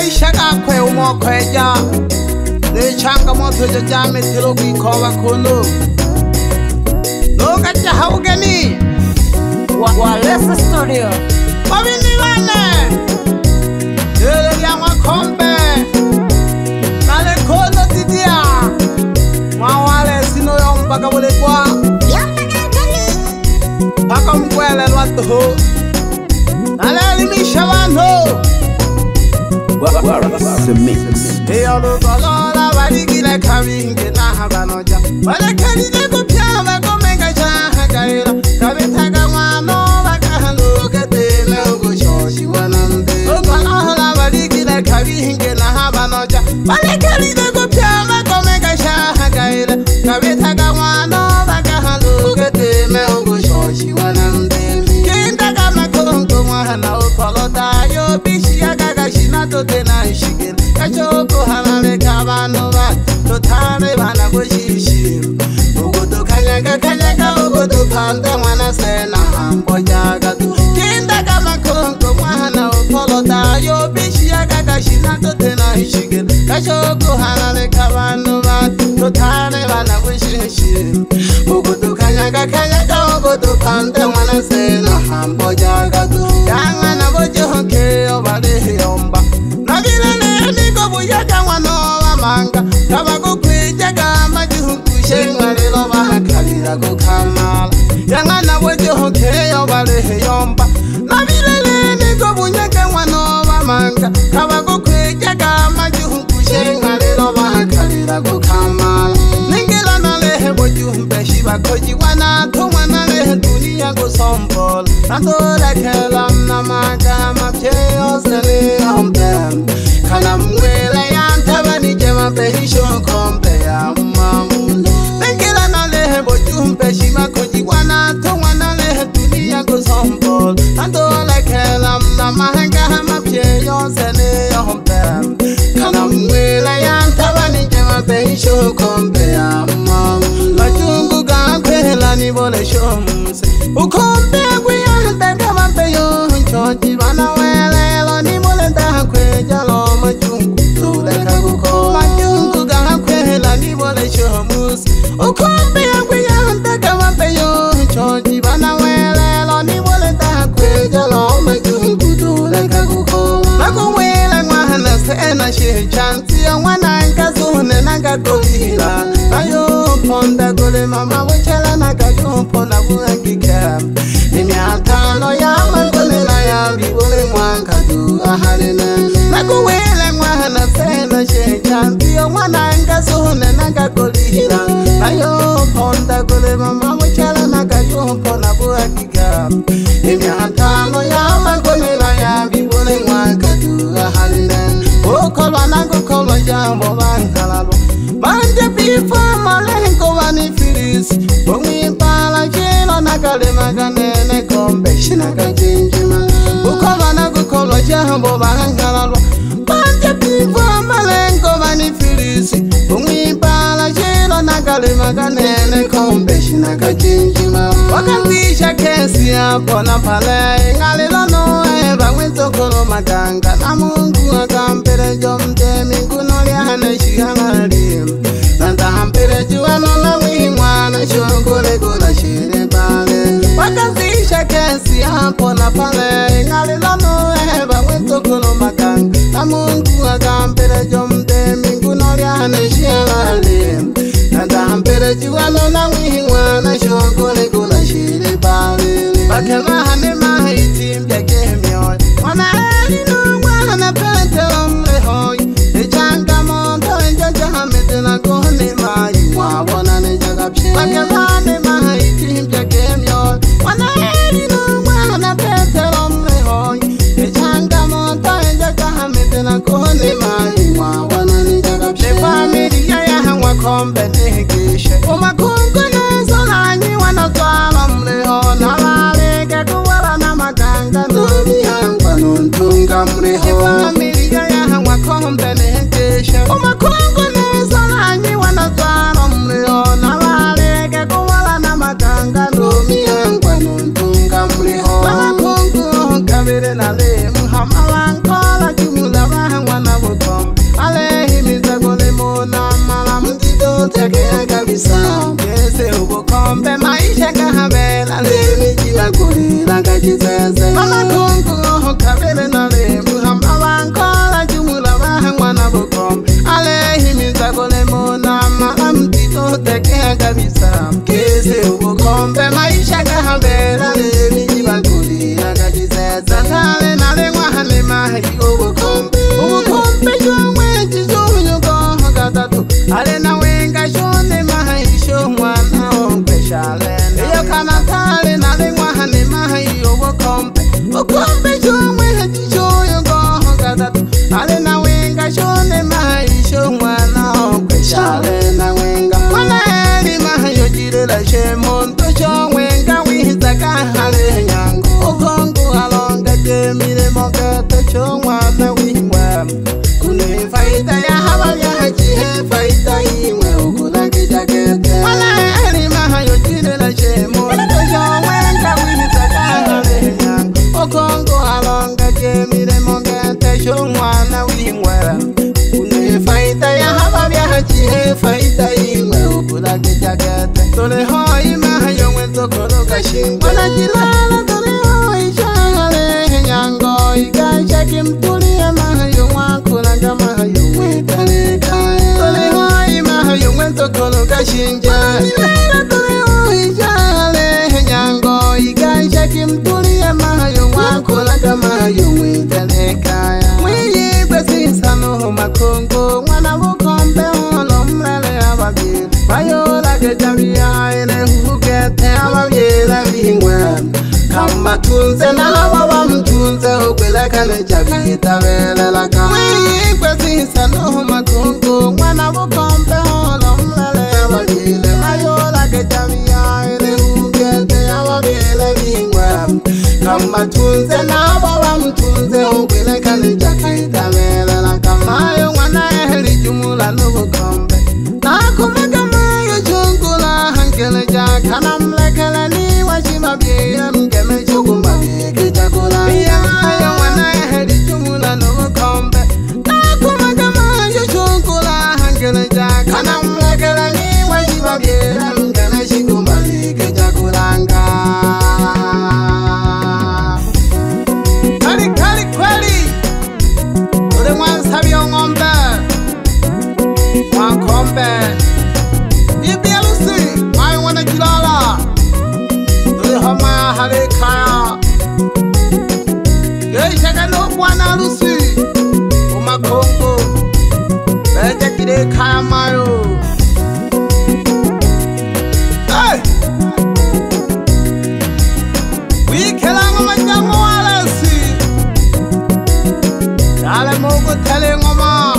maisha kakwe umokweja nechanga moto jame tilogi kowa kuno loka chahaugeni Walesa Studio Mabini wane Yele ya makombe Nale kono titia Mwawale sino yompaka wale kwa Paka mkwele lwatuhu Nale limisha wano Eyo lukolola waligile kabinge na habanoja Wale kalide kupyama kumenga chaha kaila Kabitaga wano wakahaluke tele ugushoshi wanambe Lukolola waligile kabinge na habanoja Wale kalide kupyama kumenga chaha kaila Kabitaga wano wakahaluke tele ugushoshi wanambe Kinda kama kongo mwana ukolota yo bishi ya gagashina tote na ishigil Kachoko halale kabano ba totale bana bushishi Ugudu kanyaga ugudu panda mwana sena hambo jaga tu Kinda kama kongo mwana ukolota yo bishi ya gagashina tote na ishigil Kachoko halale kabano ba totale bana bushishi Ugudu kanyaga ugudu panda mwana sena hambo jaga tu Yanga na bojoke obale yomba Nagilele niko buyaga wano wamanga Kabago kwijaga majuhu shengwari loba kalira kukamala Yanga na bojoke obale yomba Nagilele niko buyaga wano wamanga Kabago kwijaga majuhu shengwari loba kalira kukamala Ningila nalehe bojuhu beshiba koji wana Tumwana lehe dunia kusombola Natora kelam na maga mapyeyo sele ombem Kana mwele yantabani jema pehisho kompe ya mamundo Ningila nalehe bojuhu beshiba koji wana Tumwana lehe dunia kusombola Natora kelam na maga mapyeyo sele ombem Kana mwele yantabani jema pehisho kompe ya mamundo Majungu gakwela ni bole shomse Ukombe kuyante kama peyo Chochi bana welelo ni bole ndakwe Jalo majungu tuleka kuko Majungu gakwela ni bole shomse Ukombe kuyante kama peyo Chochi bana welelo ni bole ndakwe Jalo majungu tuleka kuko Nakuwele mwana sena she chansi ya wana nkazune nakatolila Ayo ponda gole mama wechela nakayumponda buhangika Imiatano ya mangole na ya bibole mwankadu ahalina Nakuwele mwana sena she chansi ya wana nkazune nakatolila Ayo ponda gole mama wechela nakayumponda buhangika Imiatano ya mangole na ya bibole mwankadu ahalina Ukolwa nakukolwa jambo bankalalo Manje bifa malengo wanifirisi Umipala jino nakale maganene kombe Shinaka jinjima Ukolwa nakukolwa jambo bankalalo Manje bifa malengo wanifirisi Umipala jino nakale maganene kombe Shinaka jinjima Wakazisha kesi hapo na pale Ngalilo noe bangwezo kolo maganga Na mungu akampere jomde minguno liane shihangali Nanta hampere juano na wimwana shokole kula shire pale Wakazisha kesi hapo na pale Ngalilo noe bangwezo kolo maganga Na mungu akampere jomde minguno liane shihangali Nanta hampere juano na wimwana shokole kula shire pale Bakema hane mahiti mjake mioy Wana elino wana pete omle hoy Echanga monto enjaja hamete na kohne mayi Wabona nejaga pshe Bakema hane mahiti mjake mioy Wana elino wana pete omle hoy Echanga monto enjaja hamete na kohne mayi Wabona nejaga pshe Familia ya hangwa kombe nehigishe Umakungu nezo nanyi wanatwala mle ho Nalale kuwala na maganga no kashone maisho mwana kweshale na wenga mwana eli mayo jirela shemon to shwenga wiza kahale nyango okongo alonga demire moga to shwana wiwa kune faida ya haba ya jihe faida iwe ukuna kijakete mwana eli mayo jirela shemon to shwenga wiza kahale nyango okongo alonga demire moga to shwana wiwa kune faida ya haba ya jihe faida iwe ukuna kijakete tole hoi mayo wento kolo kashinga wala jilala tole hoi shangale nyango ikaisha kimtulia mayo wakula kama hayo wetane kaya tole hoi mayo wento kolo kashinga wala jilala tole hoi shangale nyango ikaisha kimtulia mayo wakula kama hayo wetane kaya mwiyi besi sano makongo mwana bukombe holo mlele abagiri mayo lage jamia ele hukete ababyela bingwe kama tunze na baba mtunze ukwela kale jabita belela kama kwesi sano makongo mwana bukombe holo mlele abagiri mayo lage jamia ele hukete ababyela bingwe kama tunze na baba mtunze ukwela kale jabita belela kama yo mwana ehli jumula no bukombe nakumeka kanam lekele ni washima biya mkeme chukumba kichakula ya wana hedi chumula no kombe nakuma kama yo chukula hankele ja kanam lekele ni washima biya mkeme chukumba kichakulanga kali kali kweli ule mwansabi ngombe wa kombe ibia lusi wana jilala tole hama hale kaya geisha kano bwana lusi umakongo bete kire kaya mayo hey wikelango manjango walasi dale mogo tele ngoma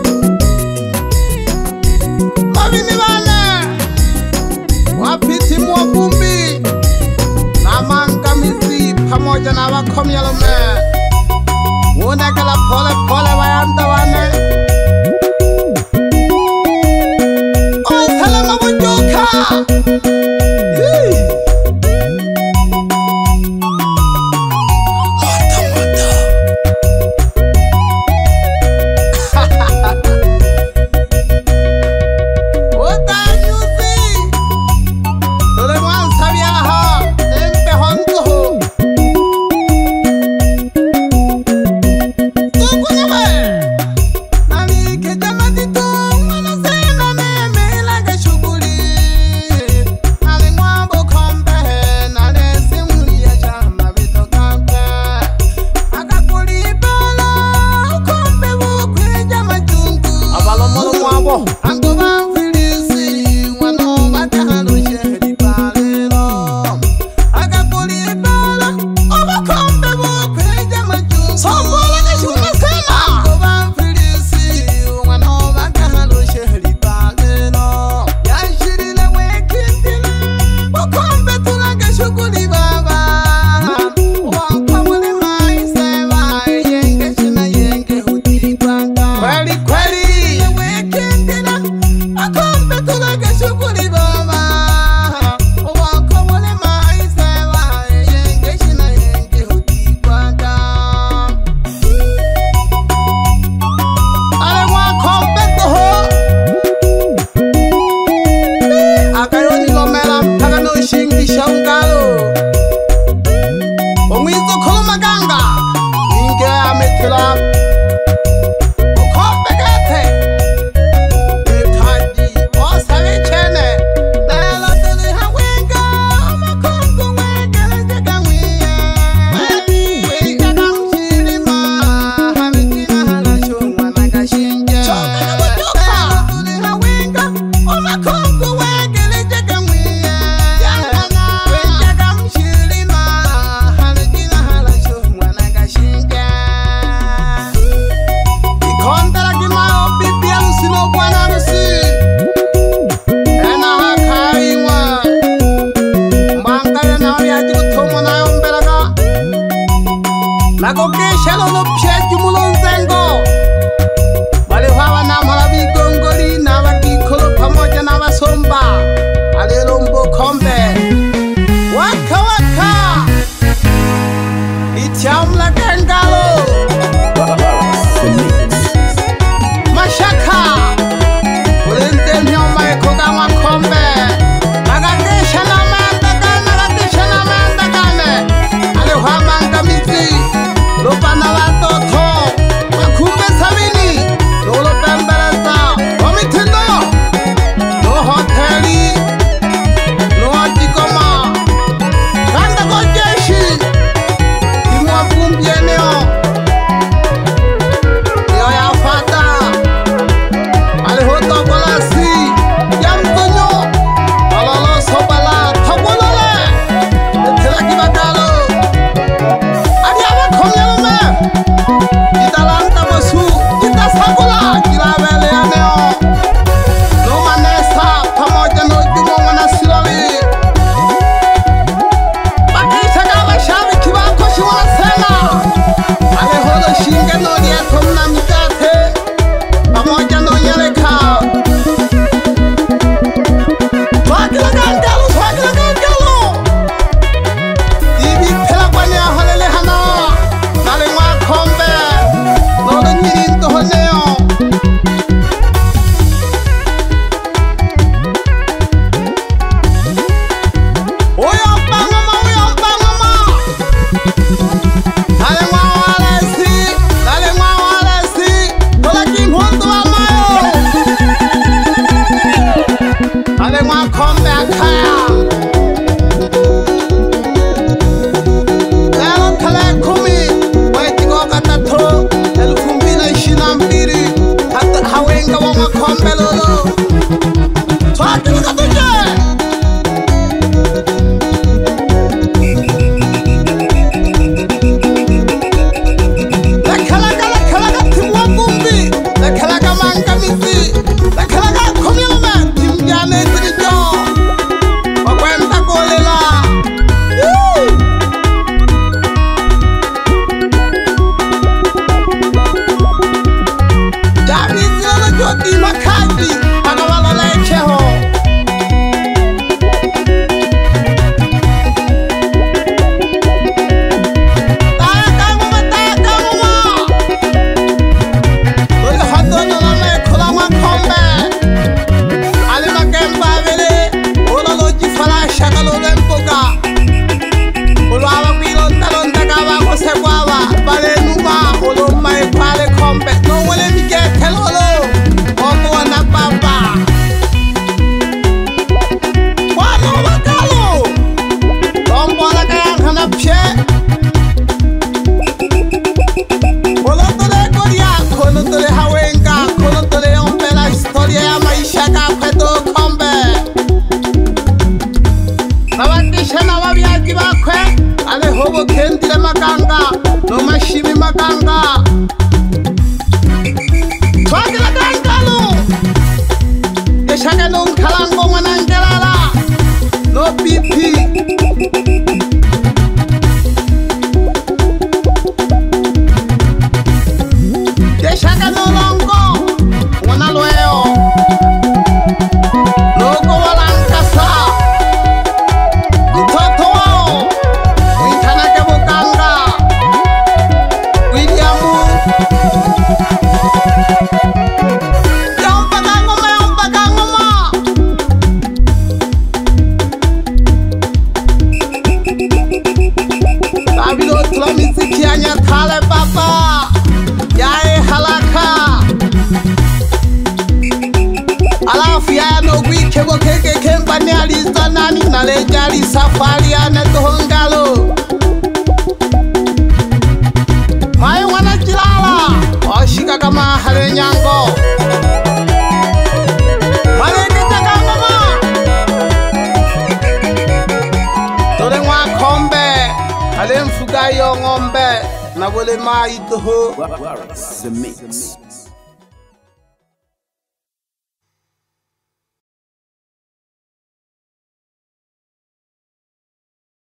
mabini bale wapiti mwabumbi na mangamisi pamoja na wakomyalume unekala pole pole wayanda wane otele mabujuka kweli kweli kalango mwanangelala no pipi deshaka nolongo mwana lweo logo walankasa mtoto wao mwitanake bukanga Williamu Babilo tula miziki ya nyatale baba yae halaka alafu ya nogwi kebo keke kemba ni aliza nani na lejali safari ya nedohongalo mayo wana jilala oshika kama hale nyango maleke taka mama tole mwa kombe ale mfuga yo ngombe na wole ma itoho Waris the mix.